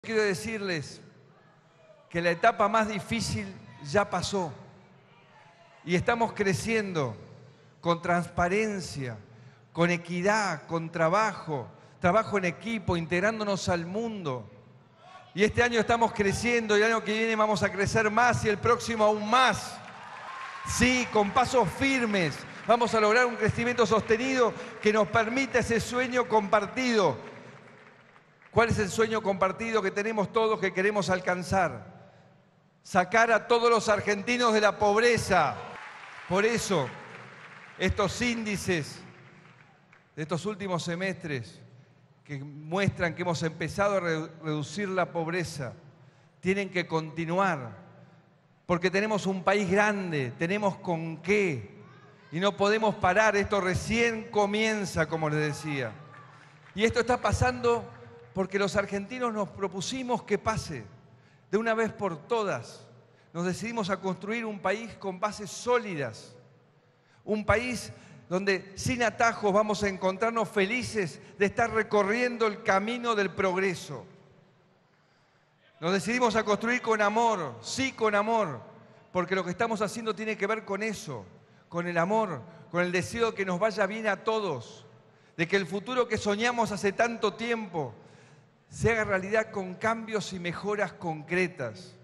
Quiero decirles que la etapa más difícil ya pasó y estamos creciendo con transparencia, con equidad, con trabajo en equipo, integrándonos al mundo. Y este año estamos creciendo y el año que viene vamos a crecer más y el próximo aún más. Sí, con pasos firmes vamos a lograr un crecimiento sostenido que nos permita ese sueño compartido. ¿Cuál es el sueño compartido que tenemos todos que queremos alcanzar? Sacar a todos los argentinos de la pobreza. Por eso, estos índices de estos últimos semestres que muestran que hemos empezado a reducir la pobreza, tienen que continuar, porque tenemos un país grande, tenemos con qué, y no podemos parar, esto recién comienza, como les decía. Y esto está pasando porque los argentinos nos propusimos que pase de una vez por todas. Nos decidimos a construir un país con bases sólidas, un país donde sin atajos vamos a encontrarnos felices de estar recorriendo el camino del progreso. Nos decidimos a construir con amor, sí con amor, porque lo que estamos haciendo tiene que ver con eso, con el amor, con el deseo de que nos vaya bien a todos, de que el futuro que soñamos hace tanto tiempo se haga realidad con cambios y mejoras concretas.